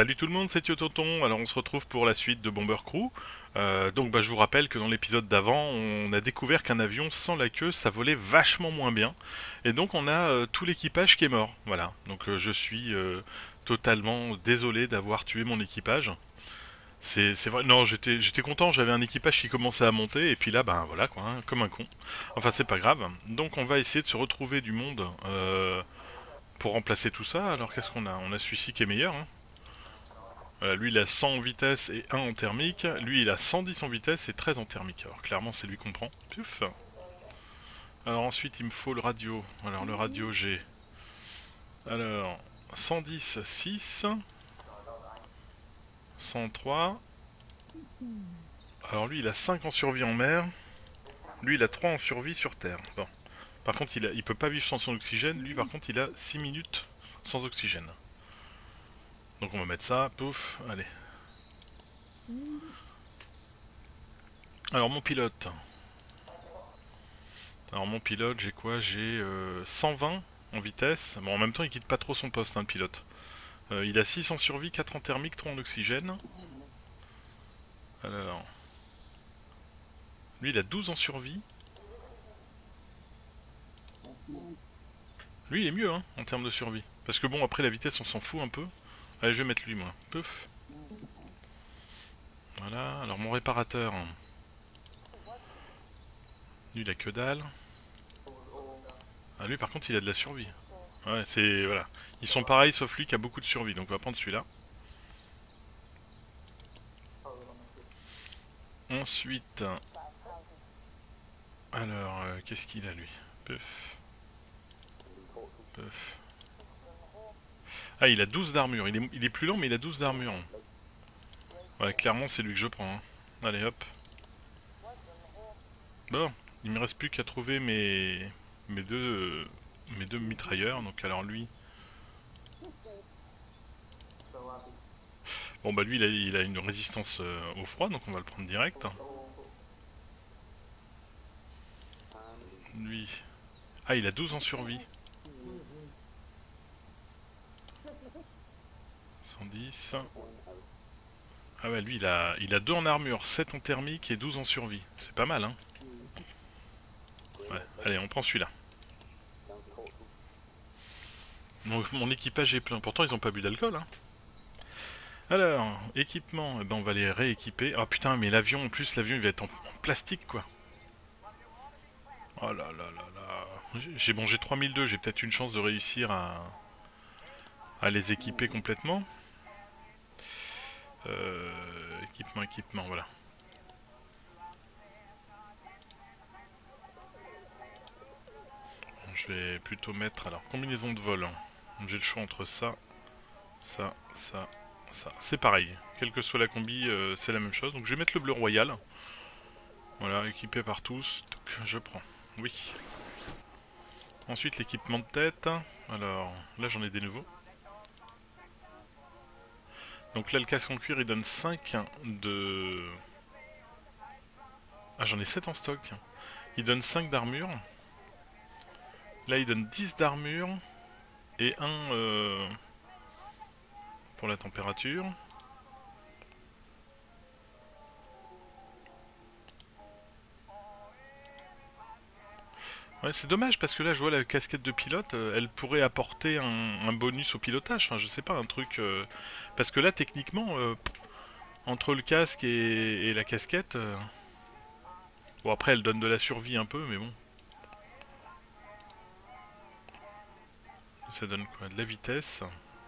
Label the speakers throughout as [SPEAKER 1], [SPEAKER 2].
[SPEAKER 1] Salut tout le monde, c'est Tiotonton. Alors on se retrouve pour la suite de Bomber Crew. Donc je vous rappelle que dans l'épisode d'avant, on a découvert qu'un avion sans la queue, ça volait vachement moins bien. Et donc on a tout l'équipage qui est mort. Voilà. Donc je suis totalement désolé d'avoir tué mon équipage. C'est vrai. Non, j'étais content. J'avais un équipage qui commençait à monter et puis là, ben voilà quoi, hein, comme un con. Enfin c'est pas grave. Donc on va essayer de se retrouver du monde pour remplacer tout ça. Alors qu'est-ce qu'on a? On a celui-ci qui est meilleur, hein. Voilà, lui il a 100 en vitesse et 1 en thermique. Lui il a 110 en vitesse et 13 en thermique. Alors clairement c'est lui qu'on prend. Puf. Alors ensuite il me faut le radio. Alors le radio j'ai... Alors 110, 6. 103. Alors lui il a 5 en survie en mer. Lui il a 3 en survie sur terre. Bon. Par contre il peut pas vivre sans son oxygène. Lui par contre il a 6 minutes sans oxygène. Donc on va mettre ça. Pouf. Allez. Alors mon pilote. Alors mon pilote, j'ai quoi? J'ai 120 en vitesse. Bon, en même temps, il quitte pas trop son poste, hein, le pilote. Il a 6 en survie, 4 en thermique, 3 en oxygène. Alors, lui, il a 12 en survie. Lui, il est mieux, hein, en termes de survie. Parce que bon, après, la vitesse, on s'en fout un peu. Allez, je vais mettre lui, moi. Peuf. Voilà, alors mon réparateur. Lui, il a que dalle. Ah, lui, par contre, il a de la survie. Ouais, c'est... Voilà. Ils sont pareils, sauf lui qui a beaucoup de survie. Donc, on va prendre celui-là. Ensuite... Alors, qu'est-ce qu'il a, lui? Peuf. Peuf. Ah, il a 12 d'armure. Il est plus lent, mais il a 12 d'armure. Ouais, clairement, c'est lui que je prends, hein. Allez, hop. Bon, il me reste plus qu'à trouver mes deux mitrailleurs. Donc, alors lui... Bon, bah lui, il a une résistance au froid, donc on va le prendre direct. Lui... Ah, il a 12 en survie. 110. Ah ouais, lui, il a 2 en armure, 7 en thermique et 12 en survie. C'est pas mal, hein. Ouais, allez, on prend celui-là. Donc, mon équipage est plein. Pourtant, ils ont pas bu d'alcool, hein. Alors, équipement, eh ben on va les rééquiper. Oh putain, mais l'avion, en plus, l'avion il va être en plastique quoi. Oh là là là là. J'ai 3002, j'ai peut-être une chance de réussir à les équiper complètement. Équipement, voilà. Je vais plutôt mettre, alors, combinaison de vol, hein. J'ai le choix entre ça, ça, ça, ça. C'est pareil, quelle que soit la combi, c'est la même chose. Donc je vais mettre le bleu royal. Voilà, équipé par tous. Donc, je prends. Oui. Ensuite l'équipement de tête. Alors là j'en ai des nouveaux. Donc là le casque en cuir il donne 5 de... Ah j'en ai 7 en stock. Il donne 5 d'armure. Là il donne 10 d'armure. Et un pour la température. Ouais c'est dommage parce que là je vois la casquette de pilote. Elle pourrait apporter un bonus au pilotage. Enfin je sais pas un truc... Parce que là techniquement... entre le casque et la casquette... Bon après elle donne de la survie un peu mais bon. Ça donne quoi? De la vitesse.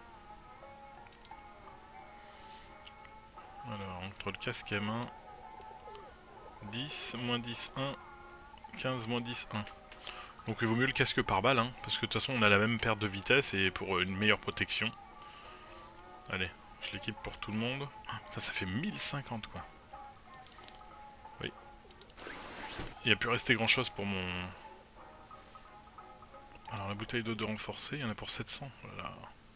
[SPEAKER 1] Alors, entre le casque M1, 10, moins 10, 1, 15, moins 10, 1. Donc il vaut mieux le casque par balle, hein, parce que de toute façon on a la même perte de vitesse et pour une meilleure protection. Allez, je l'équipe pour tout le monde. Ah, ça fait 1050 quoi. Oui. Il n'y a plus resté grand chose pour mon... Alors la bouteille d'eau de renforcée, il y en a pour 700. Voilà.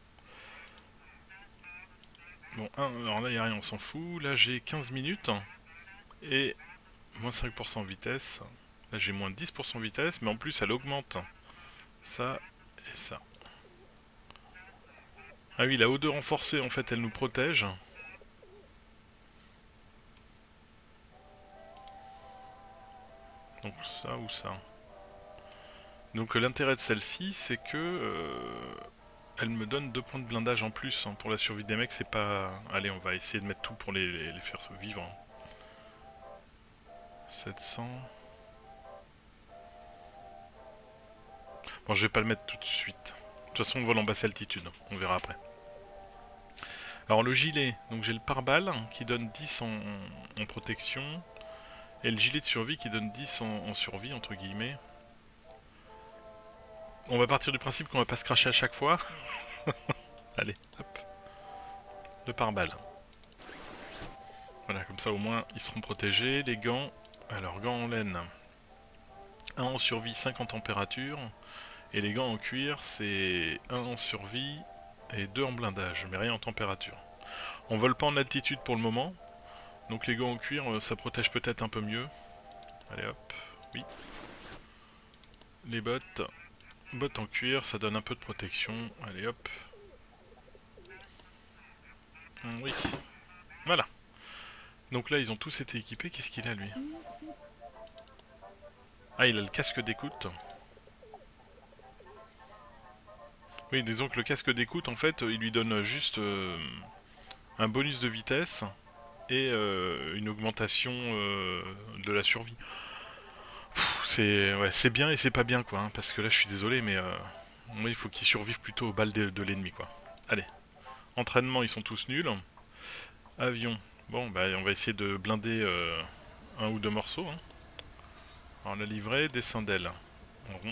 [SPEAKER 1] Bon, alors là il n'y a rien, on s'en fout. Là j'ai 15 minutes et moins 5% vitesse. Là j'ai moins 10% vitesse, mais en plus elle augmente ça et ça. Ah oui, la O2 renforcée, en fait, elle nous protège. Donc ça ou ça. Donc l'intérêt de celle-ci, c'est que elle me donne 2 points de blindage en plus hein. Pour la survie des mecs, c'est pas... Allez, on va essayer de mettre tout pour les faire vivre. 700... Bon, je vais pas le mettre tout de suite. De toute façon, on vole en basse altitude, on verra après. Alors le gilet, donc j'ai le pare-balles qui donne 10 en protection, et le gilet de survie qui donne 10 en survie, entre guillemets. On va partir du principe qu'on va pas se cracher à chaque fois. Allez, hop. Le pare-balles. Voilà, comme ça au moins ils seront protégés. Les gants, alors gants en laine. 1 en survie, 5 en température. Et les gants en cuir, c'est 1 en survie et 2 en blindage, mais rien en température. On vole pas en altitude pour le moment, donc les gants en cuir, ça protège peut-être un peu mieux. Allez hop, oui. Les bottes, bottes en cuir, ça donne un peu de protection. Allez hop. Oui, voilà. Donc là, ils ont tous été équipés. Qu'est-ce qu'il a, lui? Ah, il a le casque d'écoute. Oui, disons que le casque d'écoute, en fait, il lui donne juste un bonus de vitesse et une augmentation de la survie. C'est ouais, c'est bien et c'est pas bien, quoi, hein, parce que là, je suis désolé, mais moi, il faut qu'ils survivent plutôt aux balles de l'ennemi, quoi. Allez, entraînement, ils sont tous nuls. Avion, bon, bah, on va essayer de blinder un ou deux morceaux. Hein. Alors, la livrée, descend d'elle. En rond.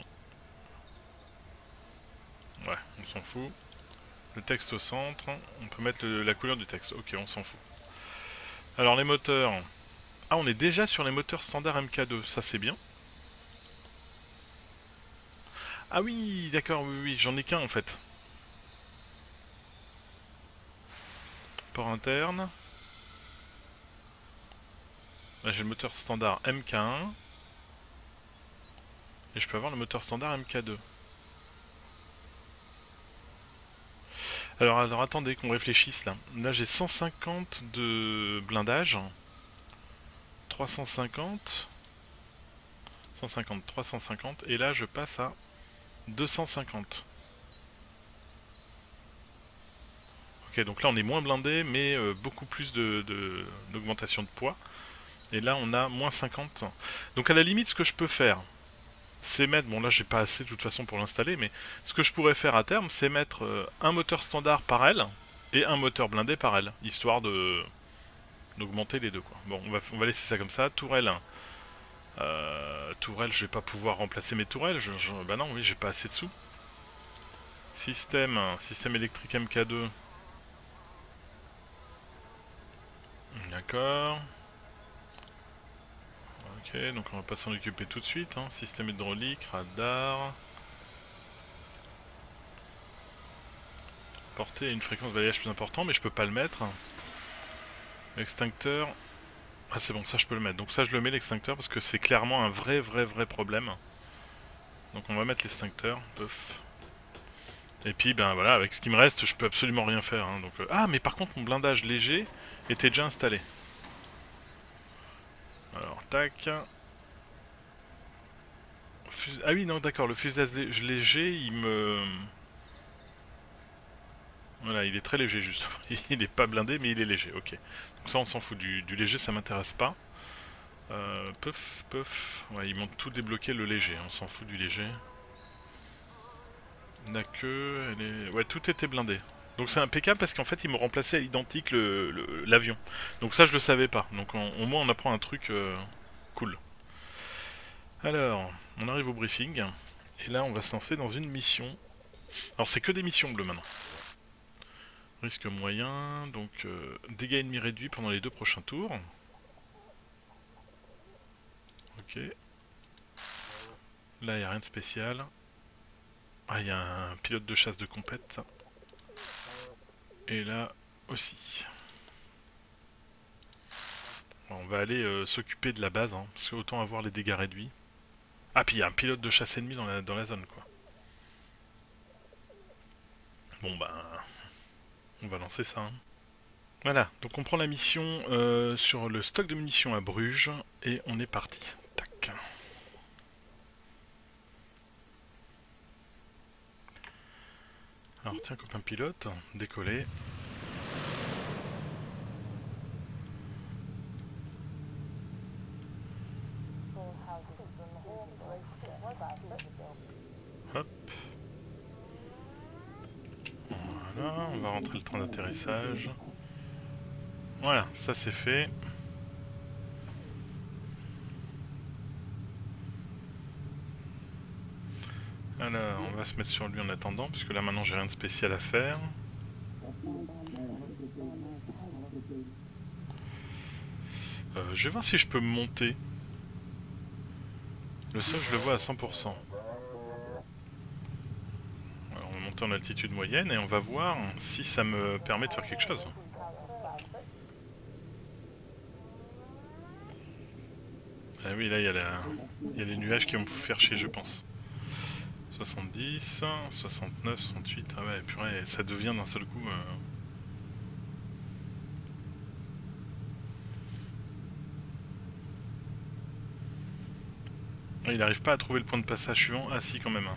[SPEAKER 1] Ouais, on s'en fout. Le texte au centre, on peut mettre la couleur du texte. Ok, on s'en fout. Alors, les moteurs. Ah, on est déjà sur les moteurs standard MK2, ça c'est bien. Ah oui, d'accord, oui, oui, j'en ai qu'un en fait. Port interne. Là, j'ai le moteur standard MK1. Et je peux avoir le moteur standard MK2. Alors attendez qu'on réfléchisse là. Là j'ai 150 de blindage. 350. 150, 350. Et là je passe à 250. Ok, donc là on est moins blindé, mais beaucoup plus d'augmentation de poids. Et là on a moins 50. Donc à la limite ce que je peux faire, c'est mettre, bon là j'ai pas assez de toute façon pour l'installer, mais ce que je pourrais faire à terme, c'est mettre un moteur standard par aile et un moteur blindé par aile, histoire de d'augmenter les deux quoi. Bon, on va laisser ça comme ça. Tourelle, tourelle, je vais pas pouvoir remplacer mes tourelles, bah non, oui, j'ai pas assez de sous. Système électrique MK2. D'accord. Ok, donc on va pas s'en occuper tout de suite. Hein. Système hydraulique, radar. Portée à une fréquence de balayage plus importante, mais je peux pas le mettre. Extincteur. Ah c'est bon, ça je peux le mettre. Donc ça je le mets l'extincteur parce que c'est clairement un vrai problème. Donc on va mettre l'extincteur. Puff. Et puis ben voilà, avec ce qui me reste, je peux absolument rien faire. Hein. Donc, ah mais par contre mon blindage léger était déjà installé. Alors tac. Ah oui non d'accord, le fuselage léger il me... Voilà, il est très léger juste. Il est pas blindé mais il est léger, ok. Donc ça on s'en fout, du léger ça m'intéresse pas. Puff, puff. Ouais, ils m'ont tout débloqué le léger, on s'en fout du léger. La queue, elle est... Ouais, tout était blindé. Donc c'est impeccable parce qu'en fait ils m'ont remplacé à l'identique l'avion. Donc ça je le savais pas. Donc au moins on apprend un truc cool. Alors, on arrive au briefing. Et là on va se lancer dans une mission. Alors c'est que des missions bleues maintenant. Risque moyen, donc dégâts ennemis réduits pendant les 2 prochains tours. Ok. Là il n'y a rien de spécial. Ah, il y a un pilote de chasse de compète. Et là aussi. Bon, on va aller s'occuper de la base, hein, parce que autant avoir les dégâts réduits. Ah, puis il y a un pilote de chasse ennemi dans la zone, quoi. Bon, bah... On va lancer ça. Hein. Voilà, donc on prend la mission sur le stock de munitions à Bruges et on est parti. Tac. Alors tiens, copain pilote, décoller. Hop. Voilà, on va rentrer le train d'atterrissage. Voilà, ça c'est fait. Alors, on va se mettre sur lui en attendant, puisque là maintenant j'ai rien de spécial à faire. Je vais voir si je peux me monter. Le sol je le vois à 100%. Alors, on va monter en altitude moyenne et on va voir si ça me permet de faire quelque chose. Ah oui, là il y a les nuages qui vont me faire chier, je pense. 70, 69, 68, ah ouais, purée, ça devient d'un seul coup... Il n'arrive pas à trouver le point de passage suivant. Ah si, quand même.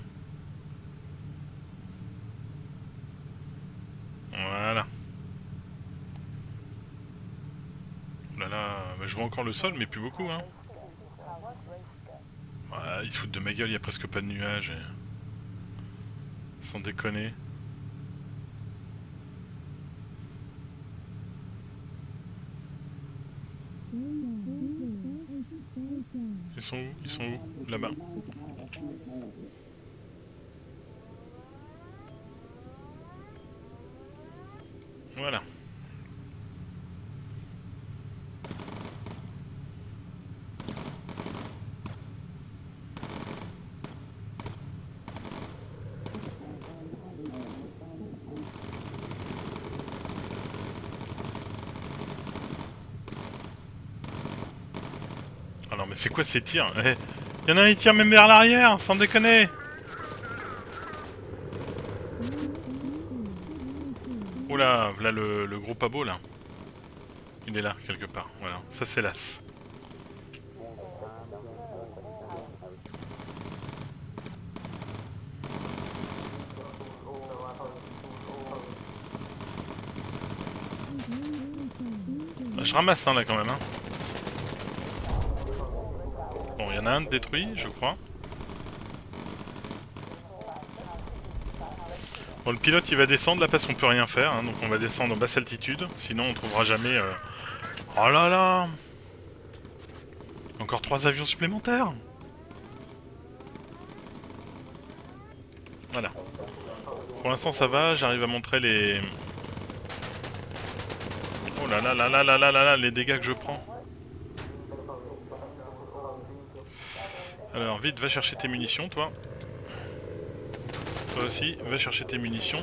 [SPEAKER 1] Voilà. Là là, bah, je vois encore le sol, mais plus beaucoup. Hein. Ah, ils se foutent de ma gueule, il n'y a presque pas de nuages. Sans déconner. Ils sont où? Ils sont où? Là-bas. Voilà. Alors, mais c'est quoi ces tirs? Eh, y en a un, il tire même vers l'arrière, sans déconner! Oula, là le gros pas beau là. Il est là, quelque part. Voilà, ça c'est l'as. Bah, je ramasse là quand même. Hein. Bon, il y en a un de détruit, je crois. Bon, le pilote il va descendre là parce qu'on peut rien faire, hein, donc on va descendre en basse altitude, sinon on trouvera jamais... Oh là là! Encore 3 avions supplémentaires! Voilà. Pour l'instant ça va, j'arrive à montrer les... Oh là là là là là là là là, les dégâts que je prends. Alors vite, va chercher tes munitions toi. Toi aussi, va chercher tes munitions.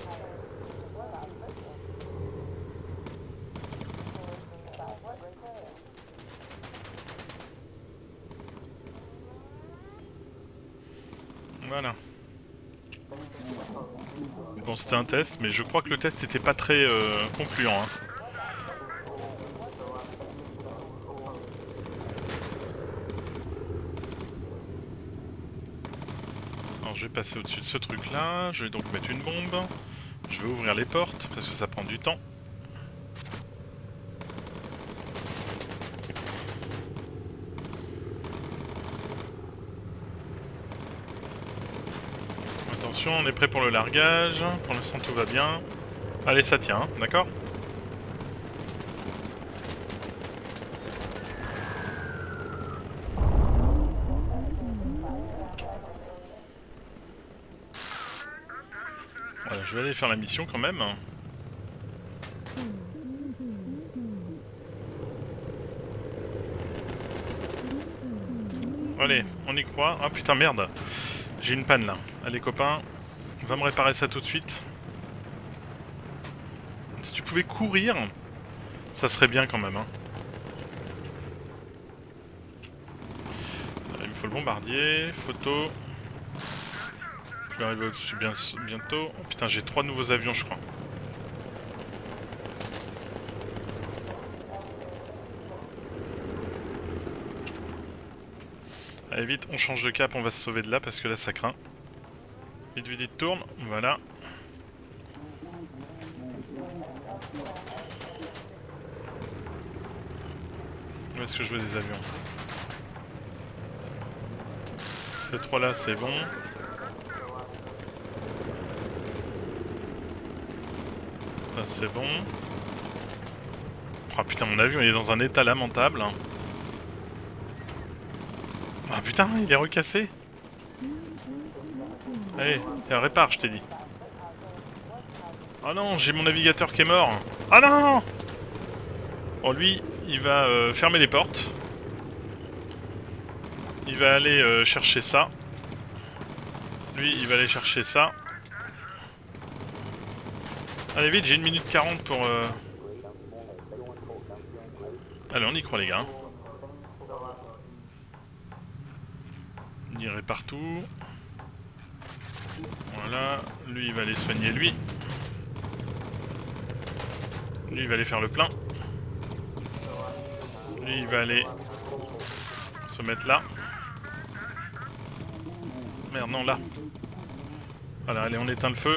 [SPEAKER 1] Voilà. Bon, c'était un test, mais je crois que le test n'était pas très concluant. Hein. Alors, je vais passer au-dessus de ce truc-là. Je vais donc mettre une bombe. Je vais ouvrir les portes, parce que ça prend du temps. Attention, on est prêt pour le largage. Pour l'instant, tout va bien. Allez, ça tient, hein, d'accord ? Voilà, je vais aller faire la mission quand même. Allez, on y croit. Ah putain, merde. J'ai une panne là. Allez copain, va me réparer ça tout de suite. Si tu pouvais courir, ça serait bien quand même. Hein. Il me faut le bombardier, photo. Je vais arriver au-dessus bientôt. Oh putain, j'ai 3 nouveaux avions je crois. Allez vite, on change de cap, on va se sauver de là parce que là ça craint. Vite, vite, vite, tourne, voilà. Où est-ce que je veux des avions? Ces trois là c'est bon. Ça c'est bon. Oh putain, mon avion il est dans un état lamentable. Ah putain, il est recassé. Allez, tiens, répare, je t'ai dit. Oh non, j'ai mon navigateur qui est mort. Ah non. Bon, lui, il va fermer les portes. Il va aller chercher ça. Lui, il va aller chercher ça. Allez vite, j'ai 1 minute 40 pour... Allez, on y croit les gars. On irait partout. Voilà, lui il va aller soigner lui. Lui il va aller faire le plein. Lui il va aller se mettre là. Merde, non, là. Voilà, allez, on éteint le feu.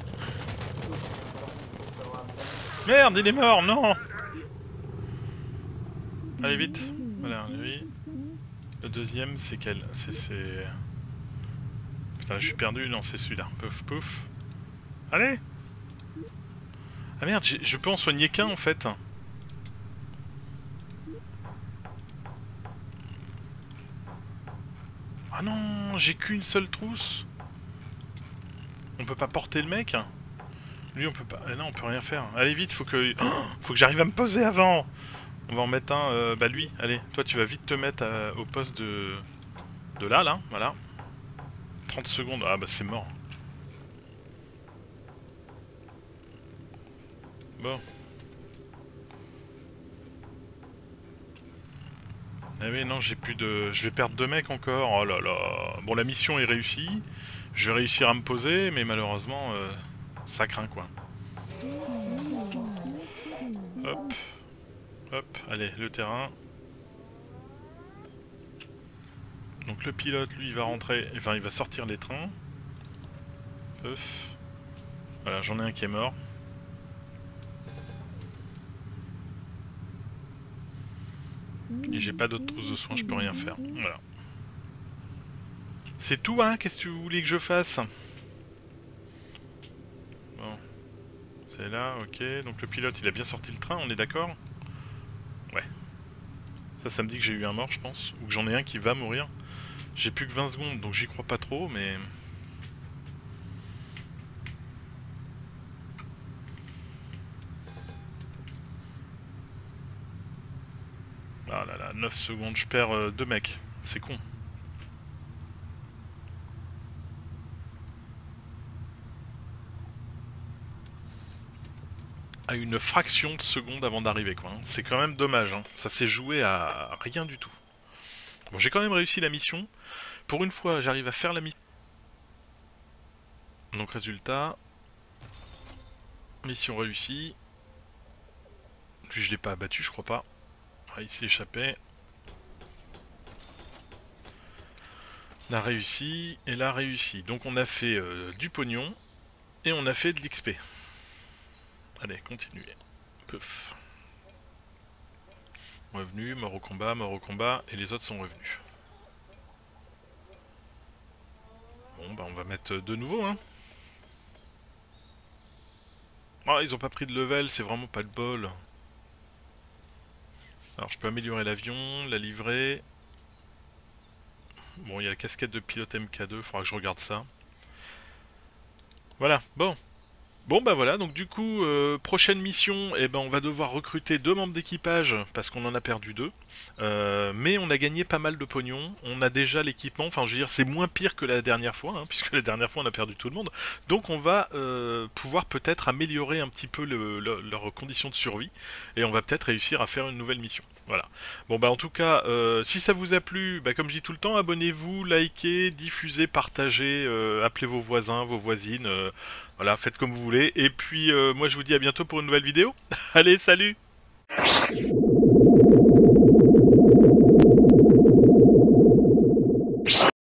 [SPEAKER 1] Merde, il est mort, non. Allez, vite. Voilà, lui. Le deuxième, c'est quel? C'est... Putain, je suis perdu. Non, c'est celui-là. Pouf, pouf. Allez. Ah merde, je peux en soigner qu'un, en fait. Ah non, j'ai qu'une seule trousse. On peut pas porter le mec. Lui, on peut pas... non, on peut rien faire. Allez, vite, faut que j'arrive à me poser avant. On va en mettre un, bah lui, allez, toi tu vas vite te mettre au poste de là, voilà. 30 secondes, ah bah c'est mort. Bon. Ah oui, non, j'ai plus de... Je vais perdre 2 mecs encore, oh là là. Bon, la mission est réussie, je vais réussir à me poser, mais malheureusement, ça craint quoi. Hop. Hop, allez, le terrain. Donc le pilote, lui, il va rentrer, enfin, il va sortir les trains. Peuf. Voilà, j'en ai un qui est mort. Et j'ai pas d'autres trousses de soins, je peux rien faire. Voilà. C'est tout, hein? Qu'est-ce que vous voulez que je fasse? Bon. C'est là, ok. Donc le pilote, il a bien sorti le train, on est d'accord? Ouais. Ça me dit que j'ai eu un mort, je pense. Ou que j'en ai un qui va mourir. J'ai plus que 20 secondes, donc j'y crois pas trop, mais... Ah là là, 9 secondes, je perds 2 mecs. C'est con. À une fraction de seconde avant d'arriver, quoi. C'est quand même dommage, hein. Ça s'est joué à rien du tout. Bon, j'ai quand même réussi la mission. Pour une fois, j'arrive à faire la mission. Donc résultat... Mission réussie. Lui, je l'ai pas abattu, je crois pas. Ah, il s'est échappé. La réussi et la réussi. Donc on a fait du pognon et on a fait de l'XP. Allez, continuez. Peuf. Revenu, mort au combat, et les autres sont revenus. Bon, bah on va mettre de nouveau, hein. Ah, ils ont pas pris de level, c'est vraiment pas le bol. Alors je peux améliorer l'avion, la livrer. Bon, il y a la casquette de pilote MK2, faudra que je regarde ça. Voilà, bon. Bon bah voilà, donc du coup, prochaine mission, eh ben, on va devoir recruter 2 membres d'équipage, parce qu'on en a perdu 2. Mais on a gagné pas mal de pognon, on a déjà l'équipement, enfin je veux dire c'est moins pire que la dernière fois, hein, puisque la dernière fois on a perdu tout le monde. Donc on va pouvoir peut-être améliorer un petit peu leurs conditions de survie, et on va peut-être réussir à faire une nouvelle mission. Voilà. Bon bah en tout cas, si ça vous a plu, bah, comme je dis tout le temps, abonnez-vous, likez, diffusez, partagez, appelez vos voisins, vos voisines, voilà, faites comme vous voulez. Et puis moi je vous dis à bientôt pour une nouvelle vidéo. Allez, salut!